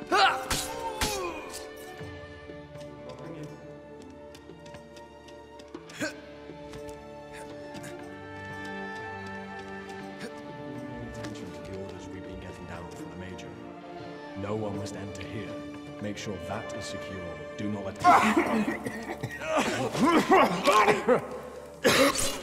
Attention to the orders we've been getting down from the Major. No one must enter here. Make sure that is secure. Do not let